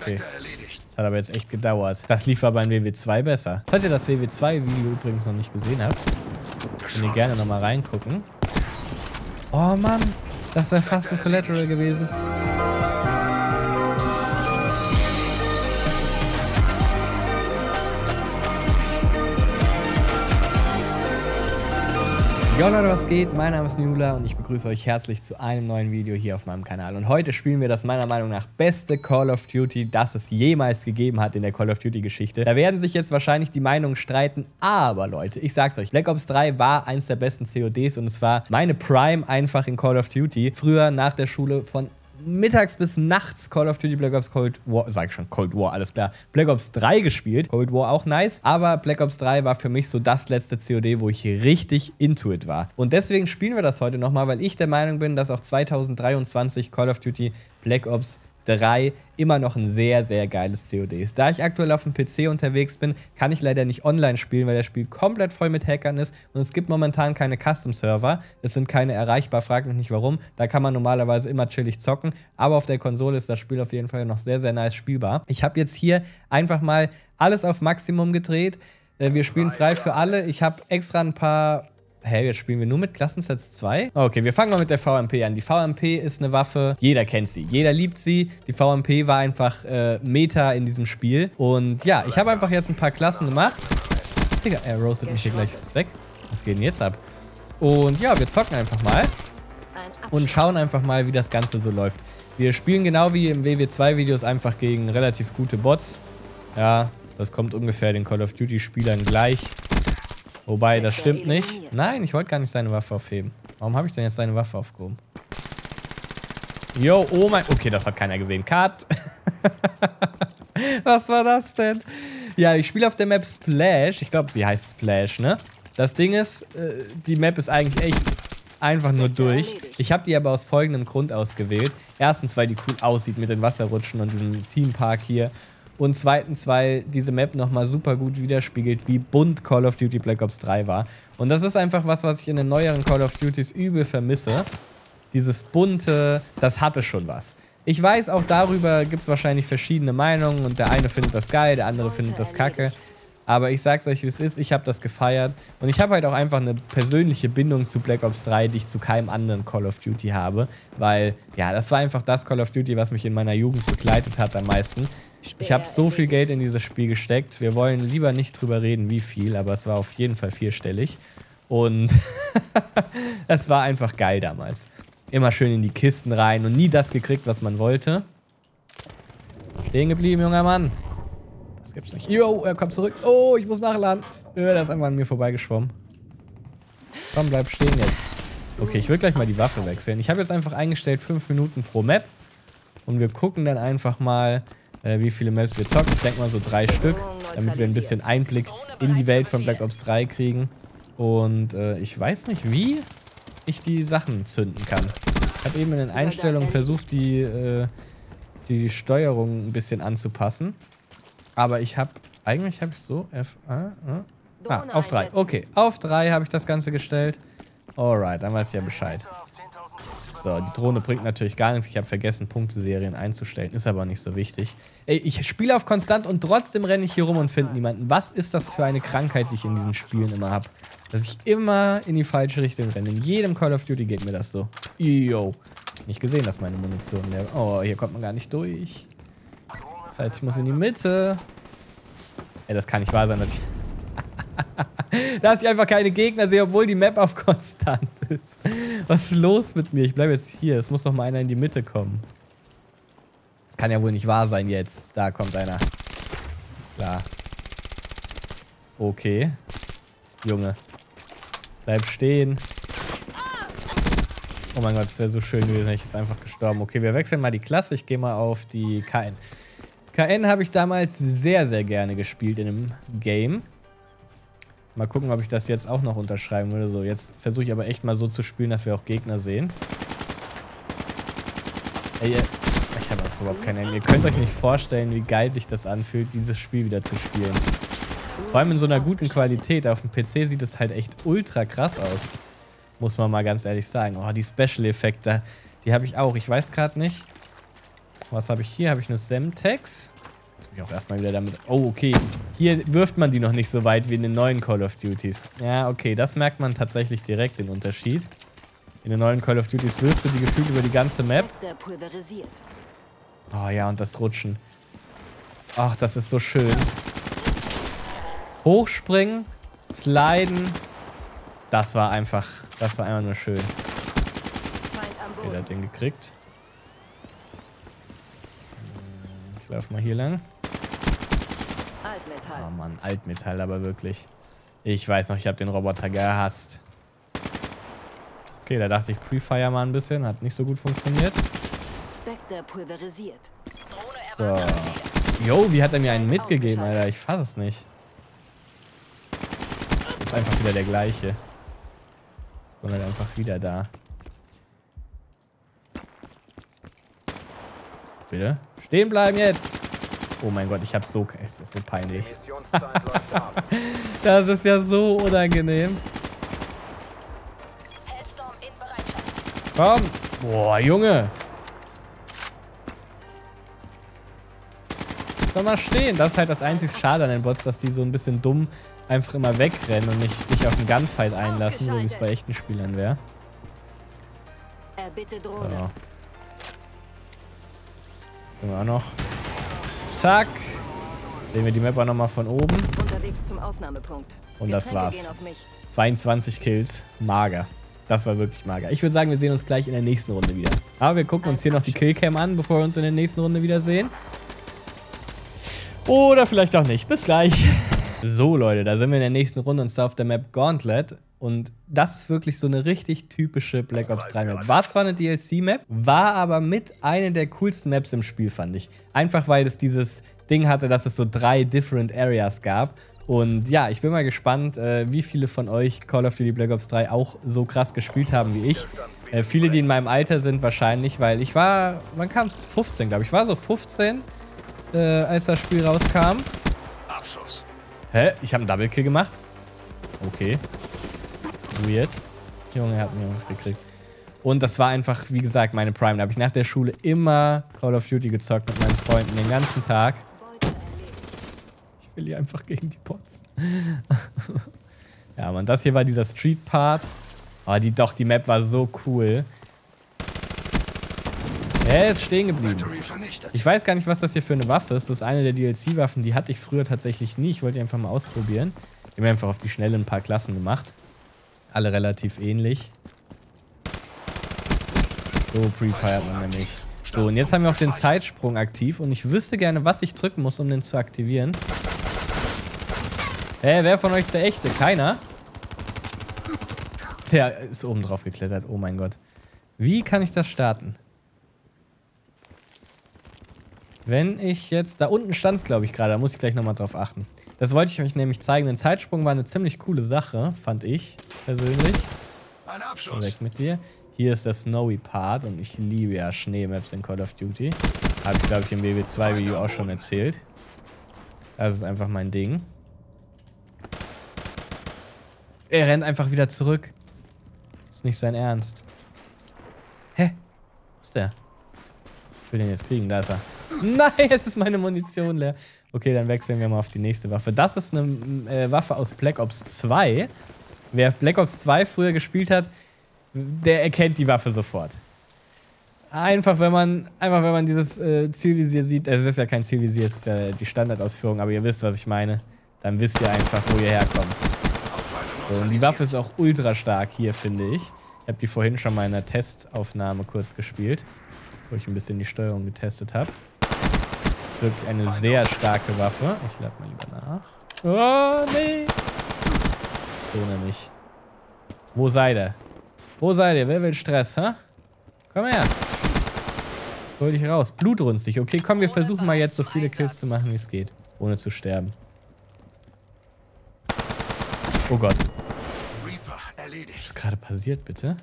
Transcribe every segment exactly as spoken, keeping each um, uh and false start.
Okay. Das hat aber jetzt echt gedauert. Das lief aber in W W zwei besser. Falls ihr das W W zwei Video übrigens noch nicht gesehen habt, könnt ihr gerne nochmal reingucken. Oh Mann, das wäre fast ein Collateral gewesen. Jo Leute, was geht? Mein Name ist Nula und ich begrüße euch herzlich zu einem neuen Video hier auf meinem Kanal. Und heute spielen wir das meiner Meinung nach beste Call of Duty, das es jemals gegeben hat in der Call of Duty Geschichte. Da werden sich jetzt wahrscheinlich die Meinungen streiten, aber Leute, ich sag's euch, Black Ops drei war eins der besten C O Ds und es war meine Prime einfach in Call of Duty. Früher nach der Schule von mittags bis nachts Call of Duty Black Ops Cold War, sag ich schon, Cold War, alles klar, Black Ops drei gespielt. Cold War auch nice, aber Black Ops drei war für mich so das letzte C O D, wo ich richtig into it war. Und deswegen spielen wir das heute nochmal, weil ich der Meinung bin, dass auch zweitausenddreiundzwanzig Call of Duty Black Ops drei immer noch ein sehr, sehr geiles C O D ist. Da ich aktuell auf dem P C unterwegs bin, kann ich leider nicht online spielen, weil das Spiel komplett voll mit Hackern ist und es gibt momentan keine Custom-Server. Es sind keine erreichbar, fragt mich nicht warum. Da kann man normalerweise immer chillig zocken, aber auf der Konsole ist das Spiel auf jeden Fall noch sehr, sehr nice spielbar. Ich habe jetzt hier einfach mal alles auf Maximum gedreht. Wir spielen frei für alle. Ich habe extra ein paar... Hey, jetzt spielen wir nur mit Klassensets zwei? Okay, wir fangen mal mit der V M P an. Die V M P ist eine Waffe, jeder kennt sie, jeder liebt sie. Die V M P war einfach äh, Meta in diesem Spiel. Und ja, ich habe einfach jetzt ein paar Klassen gemacht. Digga, er roastet mich hier gleich weg. Was geht denn jetzt ab? Und ja, wir zocken einfach mal. Und schauen einfach mal, wie das Ganze so läuft. Wir spielen genau wie im W W zwei Videos einfach gegen relativ gute Bots. Ja, das kommt ungefähr den Call of Duty Spielern gleich. Wobei, das stimmt nicht. Nein, ich wollte gar nicht seine Waffe aufheben. Warum habe ich denn jetzt seine Waffe aufgehoben? Yo, oh mein... Okay, das hat keiner gesehen. Cut. Was war das denn? Ja, ich spiele auf der Map Splash. Ich glaube, sie heißt Splash, ne? Das Ding ist, äh, die Map ist eigentlich echt einfach nur durch. Ich habe die aber aus folgendem Grund ausgewählt. Erstens, weil die cool aussieht mit den Wasserrutschen und diesem Themepark hier. Und zweitens, weil diese Map nochmal super gut widerspiegelt, wie bunt Call of Duty Black Ops drei war. Und das ist einfach was, was ich in den neueren Call of Duties übel vermisse. Dieses bunte, das hatte schon was. Ich weiß, auch darüber gibt es wahrscheinlich verschiedene Meinungen und der eine findet das geil, der andere findet das kacke. Aber ich sag's euch, wie es ist, ich habe das gefeiert. Und ich habe halt auch einfach eine persönliche Bindung zu Black Ops drei, die ich zu keinem anderen Call of Duty habe. Weil, ja, das war einfach das Call of Duty, was mich in meiner Jugend begleitet hat am meisten. Ich habe so viel Geld in dieses Spiel gesteckt. Wir wollen lieber nicht drüber reden, wie viel, aber es war auf jeden Fall vierstellig. Und es war einfach geil damals. Immer schön in die Kisten rein und nie das gekriegt, was man wollte. Stehen geblieben, junger Mann. Das gibt's nicht. Jo, er kommt zurück. Oh, ich muss nachladen. Der ist einfach an mir vorbeigeschwommen. Komm, bleib stehen jetzt. Okay, ich will gleich mal die Waffe wechseln. Ich habe jetzt einfach eingestellt fünf Minuten pro Map. Und wir gucken dann einfach mal, äh, wie viele Maps wir zocken. Ich denke mal so drei Stück, damit wir ein bisschen Einblick in die Welt von Black Ops drei kriegen. Und äh, ich weiß nicht, wie ich die Sachen zünden kann. Ich habe eben in den Einstellungen versucht, die, äh, die Steuerung ein bisschen anzupassen. Aber ich habe, eigentlich habe ich so, F, A, A, ah, auf drei. Okay, auf drei habe ich das Ganze gestellt. Alright, dann weiß ich ja Bescheid. So, die Drohne bringt natürlich gar nichts. Ich habe vergessen, Punkteserien einzustellen. Ist aber nicht so wichtig. Ey, ich spiele auf konstant und trotzdem renne ich hier rum und finde niemanden. Was ist das für eine Krankheit, die ich in diesen Spielen immer habe? Dass ich immer in die falsche Richtung renne. In jedem Call of Duty geht mir das so. Yo. Nicht gesehen, dass meine Munition leer war. Oh, hier kommt man gar nicht durch. Das heißt, ich muss in die Mitte. Ey, das kann nicht wahr sein, dass ich... dass ich einfach keine Gegner sehe, obwohl die Map auf konstant ist. Was ist los mit mir? Ich bleibe jetzt hier. Es muss doch mal einer in die Mitte kommen. Das kann ja wohl nicht wahr sein jetzt. Da kommt einer. Klar. Okay. Junge. Bleib stehen. Oh mein Gott, das wäre so schön gewesen, hätte ich jetzt einfach gestorben. Okay, wir wechseln mal die Klasse. Ich gehe mal auf die K N. K N habe ich damals sehr, sehr gerne gespielt in einem Game. Mal gucken, ob ich das jetzt auch noch unterschreiben würde. So, jetzt versuche ich aber echt mal so zu spielen, dass wir auch Gegner sehen. Ey, ich habe einfach überhaupt keine Ahnung. Ihr könnt euch nicht vorstellen, wie geil sich das anfühlt, dieses Spiel wieder zu spielen. Vor allem in so einer guten Qualität. Auf dem P C sieht es halt echt ultra krass aus. Muss man mal ganz ehrlich sagen. Oh, die Special-Effekte, die habe ich auch. Ich weiß gerade nicht, Was habe ich hier? Habe ich eine Semtex? Ich muss auch erstmal wieder damit... Oh, okay. Hier wirft man die noch nicht so weit wie in den neuen Call of Duties. Ja, okay. Das merkt man tatsächlich direkt, den Unterschied. In den neuen Call of Duties wirfst du die gefühlt über die ganze Map. Oh ja, und das Rutschen. Ach, das ist so schön. Hochspringen, sliden. Das war einfach... Das war einfach nur schön. Okay, der hat den gekriegt. Ich laufe mal hier lang. Altmetall. Oh Mann, Altmetall, aber wirklich. Ich weiß noch, ich habe den Roboter gehasst. Okay, da dachte ich Pre-Fire mal ein bisschen. Hat nicht so gut funktioniert. Spectre pulverisiert. So. Jo, wie hat er mir einen mitgegeben, Alter? Ich fass es nicht. Das ist einfach wieder der gleiche. Ist halt einfach wieder da. Bitte? Stehen bleiben jetzt! Oh mein Gott, ich hab's so... Es ist so peinlich. Das ist ja so unangenehm. Komm! Boah, Junge! Soll mal stehen. Das ist halt das einzig Schade an den Bots, dass die so ein bisschen dumm einfach immer wegrennen und nicht sich auf einen Gunfight einlassen, so wie es bei echten Spielern wäre. So. Das können wir auch noch. Zack. Sehen wir die Map auch nochmal von oben. Unterwegs zum Aufnahmepunkt. Und das war's. zweiundzwanzig Kills. Mager. Das war wirklich mager. Ich würde sagen, wir sehen uns gleich in der nächsten Runde wieder. Aber wir gucken uns hier noch die Killcam an, bevor wir uns in der nächsten Runde wiedersehen. Oder vielleicht auch nicht. Bis gleich. So, Leute, da sind wir in der nächsten Runde und zwar auf der Map Gauntlet. Und das ist wirklich so eine richtig typische Black Ops drei Map. War zwar eine D L C-Map, war aber mit einer der coolsten Maps im Spiel, fand ich. Einfach weil es dieses Ding hatte, dass es so drei Different Areas gab. Und ja, ich bin mal gespannt, äh, wie viele von euch Call of Duty Black Ops drei auch so krass gespielt haben wie ich. Äh, viele, die in meinem Alter sind wahrscheinlich, weil ich war, wann kam es? fünfzehn, glaube ich. Ich war so fünfzehn, äh, als das Spiel rauskam. Abschuss. Hä? Ich habe einen Double Kill gemacht? Okay. Weird. Junge, er hat mich auch gekriegt. Und das war einfach, wie gesagt, meine Prime. Da habe ich nach der Schule immer Call of Duty gezockt mit meinen Freunden den ganzen Tag. Ich will hier einfach gegen die Bots. Ja, Mann, das hier war dieser Street-Part. Aber die, doch, die Map war so cool. Er ist jetzt stehen geblieben. Ich weiß gar nicht, was das hier für eine Waffe ist. Das ist eine der D L C-Waffen. Die hatte ich früher tatsächlich nie. Ich wollte die einfach mal ausprobieren. Ich habe einfach auf die Schnelle ein paar Klassen gemacht. Alle relativ ähnlich. So pre-fired man nämlich. So, und jetzt haben wir auch den Zeitsprung aktiv. Und ich wüsste gerne, was ich drücken muss, um den zu aktivieren. Hä, hey, wer von euch ist der echte? Keiner? Der ist oben drauf geklettert. Oh mein Gott. Wie kann ich das starten? Wenn ich jetzt... Da unten stand es, glaube ich, gerade. Da muss ich gleich nochmal drauf achten. Das wollte ich euch nämlich zeigen. Den Zeitsprung war eine ziemlich coole Sache, fand ich persönlich. Ein Abschuss. Weg mit dir. Hier ist der Snowy Part und ich liebe ja Schneemaps in Call of Duty. Habe ich, glaube ich, im W W zwei Video auch schon erzählt. Das ist einfach mein Ding. Er rennt einfach wieder zurück. Ist nicht sein Ernst. Hä? Wo ist der? Ich will den jetzt kriegen. Da ist er. Nein, jetzt ist meine Munition leer. Okay, dann wechseln wir mal auf die nächste Waffe. Das ist eine äh, Waffe aus Black Ops zwei. Wer Black Ops zwei früher gespielt hat, der erkennt die Waffe sofort. Einfach, wenn man, einfach, wenn man dieses äh, Zielvisier sieht. Es ist ja kein Zielvisier, es ist ja die Standardausführung, aber ihr wisst, was ich meine. Dann wisst ihr einfach, wo ihr herkommt. So, und die Waffe ist auch ultra stark hier, finde ich. Ich habe die vorhin schon mal in einer Testaufnahme kurz gespielt, wo ich ein bisschen die Steuerung getestet habe. Wirklich eine sehr starke Waffe. Ich lade mal lieber nach. Oh, nee. So nämlich. Wo seid ihr? Wo seid ihr? Wer will Stress, hä? Komm her. Hol dich raus. Blutrünstig. Okay, komm, wir versuchen mal jetzt so viele Kills zu machen, wie es geht. Ohne zu sterben. Oh Gott. Was ist gerade passiert, bitte?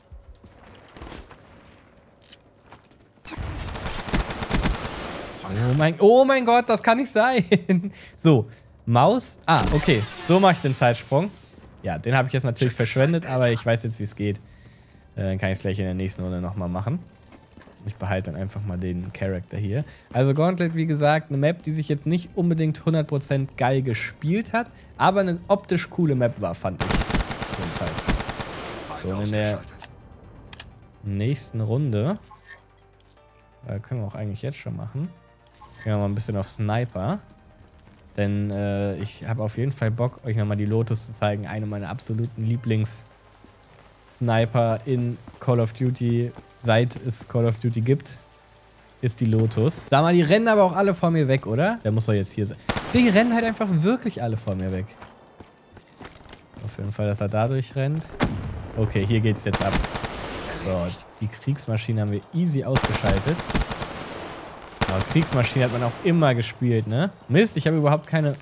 Oh mein, oh mein Gott, das kann nicht sein. So, Maus. Ah, okay. So mache ich den Zeitsprung. Ja, den habe ich jetzt natürlich verschwendet, aber ich weiß jetzt, wie es geht. Äh, dann kann ich es gleich in der nächsten Runde nochmal machen. Ich behalte dann einfach mal den Charakter hier. Also Gauntlet, wie gesagt, eine Map, die sich jetzt nicht unbedingt hundert Prozent geil gespielt hat, aber eine optisch coole Map war, fand ich. Jedenfalls. So, und in der nächsten Runde, äh, können wir auch eigentlich jetzt schon machen, gehen wir mal ein bisschen auf Sniper. Denn äh, ich habe auf jeden Fall Bock, euch nochmal die Lotus zu zeigen. Eine meiner absoluten Lieblings-Sniper in Call of Duty, seit es Call of Duty gibt, ist die Lotus. Sag mal, die rennen aber auch alle vor mir weg, oder? Der muss doch jetzt hier sein. Die rennen halt einfach wirklich alle vor mir weg. Auf jeden Fall, dass er dadurch rennt. Okay, hier geht's jetzt ab. So, die Kriegsmaschine haben wir easy ausgeschaltet. Aber Kriegsmaschine hat man auch immer gespielt, ne? Mist, ich habe überhaupt keine...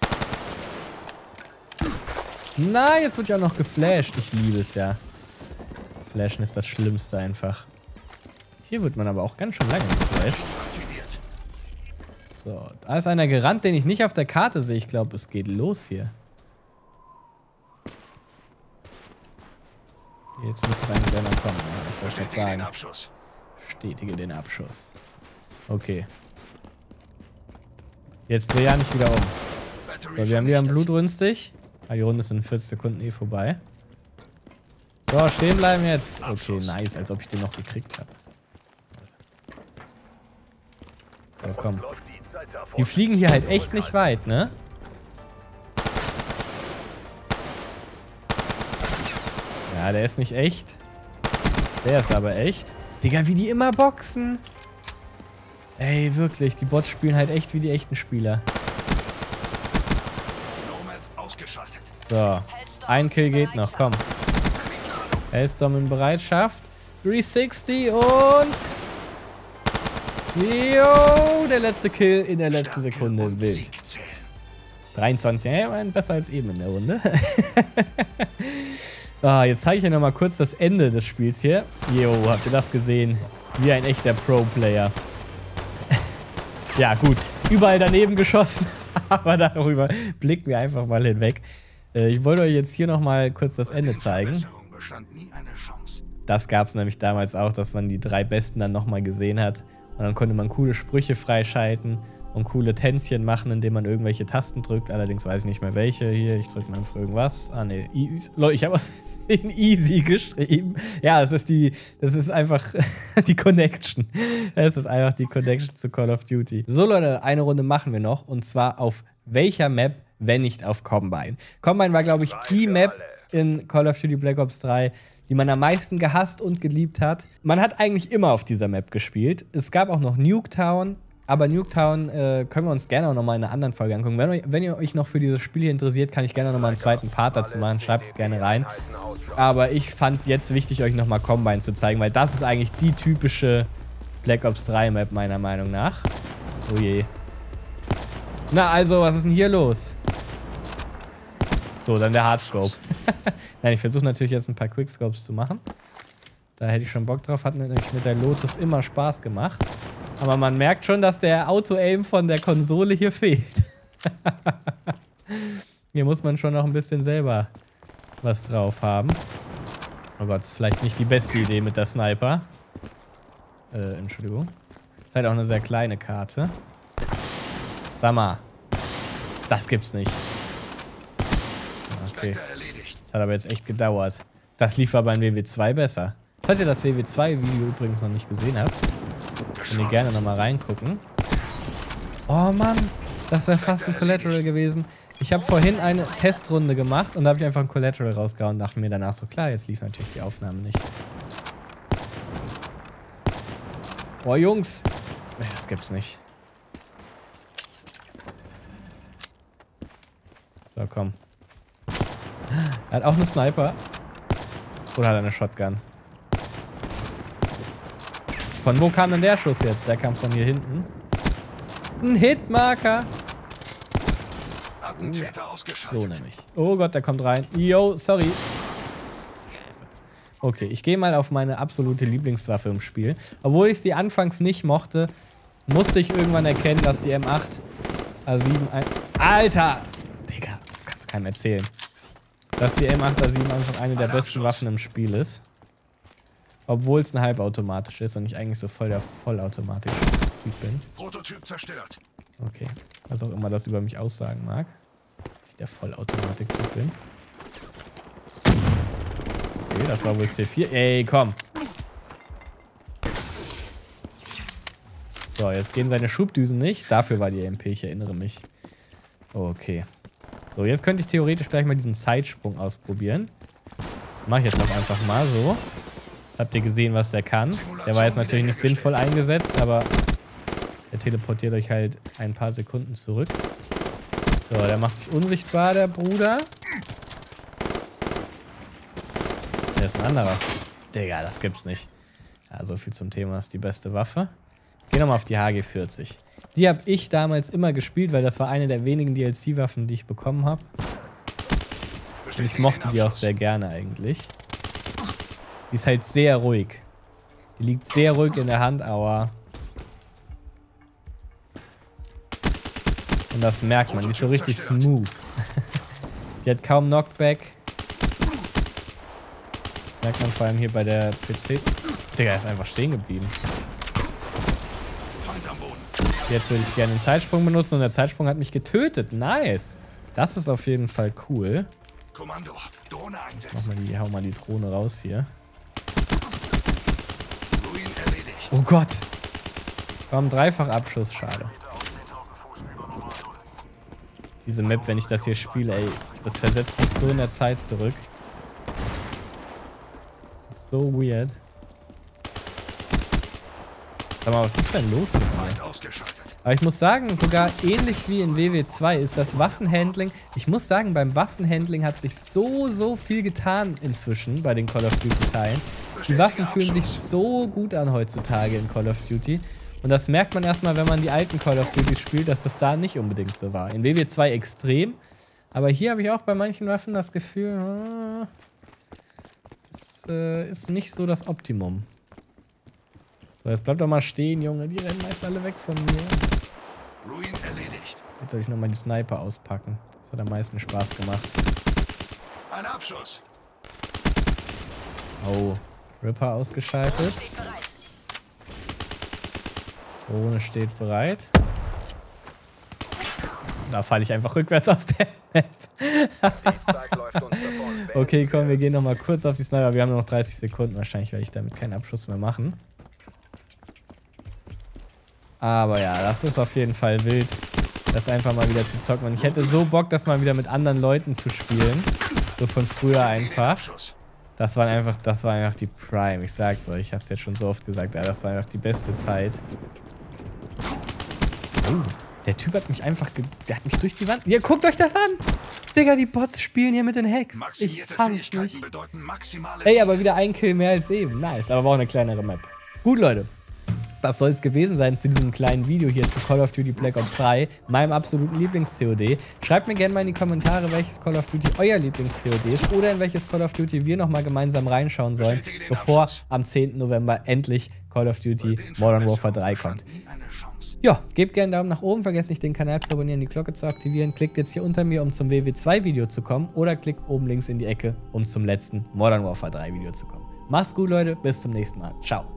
Nein, jetzt wird ja auch noch geflasht. Ich liebe es ja. Flashen ist das Schlimmste einfach. Hier wird man aber auch ganz schön lange geflasht. So, da ist einer gerannt, den ich nicht auf der Karte sehe. Ich glaube, es geht los hier. Jetzt müsste eigentlich einer kommen. Ja, ich wollte schon sagen. Stetige den Abschuss. Okay. Jetzt dreh ja nicht wieder um. So, wir haben wieder ein Blutrünstig. Ah, die Runde ist in vierzig Sekunden eh vorbei. So, stehen bleiben jetzt. Okay, nice, als ob ich den noch gekriegt habe. So, komm. Die fliegen hier halt echt nicht weit, ne? Ja, der ist nicht echt. Der ist aber echt. Digga, wie die immer boxen. Ey, wirklich, die Bots spielen halt echt wie die echten Spieler. So, ein Kill geht noch, komm. Hellstorm in Bereitschaft. dreihundertsechzig und... Jo, der letzte Kill in der letzten Sekunde. Wild. dreiundzwanzig, ja, immerhin besser als eben in der Runde. Ah, jetzt zeige ich euch nochmal kurz das Ende des Spiels hier. Jo, habt ihr das gesehen? Wie ein echter Pro-Player. Ja, gut. Überall daneben geschossen. Aber darüber blicken wir einfach mal hinweg. Äh, ich wollte euch jetzt hier nochmal kurz das Ende zeigen. Das gab es nämlich damals auch, dass man die drei Besten dann nochmal gesehen hat. Und dann konnte man coole Sprüche freischalten und coole Tänzchen machen, indem man irgendwelche Tasten drückt. Allerdings weiß ich nicht mehr welche. Hier, ich drücke mal einfach irgendwas. Ah, ne. Leute, ich habe was in easy geschrieben. Ja, das ist die, das ist einfach die Connection. Das ist einfach die Connection zu Call of Duty. So, Leute, eine Runde machen wir noch. Und zwar auf welcher Map, wenn nicht auf Combine. Combine war, glaube ich, die Map in Call of Duty Black Ops drei, die man am meisten gehasst und geliebt hat. Man hat eigentlich immer auf dieser Map gespielt. Es gab auch noch Nuketown, aber Nuketown äh, können wir uns gerne auch nochmal in einer anderen Folge angucken. Wenn, wenn ihr euch noch für dieses Spiel hier interessiert, kann ich gerne nochmal einen zweiten Part dazu machen. Schreibt es gerne rein. Aber ich fand jetzt wichtig, euch nochmal Combine zu zeigen, weil das ist eigentlich die typische Black Ops drei Map meiner Meinung nach. Oh je. Na also, was ist denn hier los? So, dann der Hardscope. Nein, ich versuche natürlich jetzt ein paar Quickscopes zu machen. Da hätte ich schon Bock drauf. Hat nämlich mit der Lotus immer Spaß gemacht. Aber man merkt schon, dass der Auto-Aim von der Konsole hier fehlt. Hier muss man schon noch ein bisschen selber was drauf haben. Oh Gott, ist vielleicht nicht die beste Idee mit der Sniper. Äh, Entschuldigung. Ist halt auch eine sehr kleine Karte. Sag mal. Das gibt's nicht. Okay. Das hat aber jetzt echt gedauert. Das lief aber in W W zwei besser. Falls ihr das W W zwei Video übrigens noch nicht gesehen habt, könnt ihr gerne nochmal reingucken. Oh Mann, das wäre fast ein Collateral gewesen. Ich habe vorhin eine Testrunde gemacht und da habe ich einfach ein Collateral rausgehauen und dachte mir danach so, klar, jetzt lief natürlich die Aufnahme nicht. Boah, Jungs. Nee, das gibt's nicht. So, komm. Er hat auch einen Sniper. Oder hat er eine Shotgun? Von wo kam denn der Schuss jetzt? Der kam von hier hinten. Ein Hitmarker. So nämlich. Oh Gott, der kommt rein. Yo, sorry. Okay, ich gehe mal auf meine absolute Lieblingswaffe im Spiel. Obwohl ich sie anfangs nicht mochte, musste ich irgendwann erkennen, dass die M acht A sieben... Ein Alter! Digga, das kannst du keinem erzählen. Dass die M acht A sieben einfach eine der besten Waffen im Spiel ist. Obwohl es ein halbautomatisch ist und ich eigentlich so voll der Vollautomatik-Typ bin. Prototyp zerstört. Okay, was auch immer das über mich aussagen mag. Dass ich der Vollautomatik-Typ bin. Okay, das war wohl C vier. Ey, komm. So, jetzt gehen seine Schubdüsen nicht. Dafür war die M P, ich erinnere mich. Okay. So, jetzt könnte ich theoretisch gleich mal diesen Zeitsprung ausprobieren. Mach ich jetzt auch einfach mal so. Jetzt habt ihr gesehen, was der kann. Der war jetzt natürlich nicht sinnvoll eingesetzt, aber der teleportiert euch halt ein paar Sekunden zurück. So, der macht sich unsichtbar, der Bruder. Der ist ein anderer. Digga, das gibt's nicht. Ja, so viel zum Thema, ist die beste Waffe. Geh nochmal auf die H G vierzig. Die habe ich damals immer gespielt, weil das war eine der wenigen D L C-Waffen, die ich bekommen habe. Und ich mochte die auch sehr gerne eigentlich. Die ist halt sehr ruhig. Die liegt sehr ruhig in der Hand, aber... Und das merkt man, die ist so richtig smooth. Die hat kaum Knockback. Das merkt man vor allem hier bei der P C. Digga, ist einfach stehen geblieben. Jetzt würde ich gerne den Zeitsprung benutzen und der Zeitsprung hat mich getötet. Nice. Das ist auf jeden Fall cool. Kommando, Drohne einsetzen. Mach mal die, hau mal die Drohne raus hier. Oh Gott. Warum Dreifach-Abschuss? Schade. Diese Map, wenn ich das hier spiele, ey, das versetzt mich so in der Zeit zurück. Das ist so weird. Sag mal, was ist denn los mit mir? Aber ich muss sagen, sogar ähnlich wie in W W zwei ist das Waffenhandling. Ich muss sagen, beim Waffenhandling hat sich so, so viel getan inzwischen bei den Call of Duty Teilen. Die Waffen fühlen sich so gut an heutzutage in Call of Duty. Und das merkt man erstmal, wenn man die alten Call of Duty spielt, dass das da nicht unbedingt so war. In W W zwei extrem. Aber hier habe ich auch bei manchen Waffen das Gefühl, das äh, ist nicht so das Optimum. So, jetzt bleibt doch mal stehen, Junge. Die rennen meist alle weg von mir. Ruin erledigt. Jetzt soll ich nochmal die Sniper auspacken. Das hat am meisten Spaß gemacht. Ein Abschuss. Oh, Ripper ausgeschaltet. Drohne steht bereit. Da falle ich einfach rückwärts aus der Map. Okay, komm, wir gehen nochmal kurz auf die Sniper. Wir haben nur noch dreißig Sekunden. Wahrscheinlich werde ich damit keinen Abschuss mehr machen. Aber ja, das ist auf jeden Fall wild, das einfach mal wieder zu zocken. Und ich hätte so Bock, das mal wieder mit anderen Leuten zu spielen. So von früher einfach. Das war einfach, das war einfach die Prime. Ich sag's euch, ich hab's jetzt schon so oft gesagt. Ja, das war einfach die beste Zeit. Oh, der Typ hat mich einfach, ge der hat mich durch die Wand... Ja, guckt euch das an! Digga, die Bots spielen hier mit den Hacks. Ich fand's nicht. Ey, aber wieder ein Kill mehr als eben. Nice, aber war auch eine kleinere Map. Gut, Leute. Das soll es gewesen sein zu diesem kleinen Video hier zu Call of Duty Black Ops drei, meinem absoluten Lieblings-C O D. Schreibt mir gerne mal in die Kommentare, welches Call of Duty euer Lieblings-C O D ist oder in welches Call of Duty wir nochmal gemeinsam reinschauen sollen, bevor am zehnten November endlich Call of Duty Modern Warfare drei kommt. Ja, gebt gerne einen Daumen nach oben, vergesst nicht den Kanal zu abonnieren, die Glocke zu aktivieren, klickt jetzt hier unter mir, um zum W W zwei Video zu kommen oder klickt oben links in die Ecke, um zum letzten Modern Warfare drei Video zu kommen. Macht's gut, Leute, bis zum nächsten Mal. Ciao.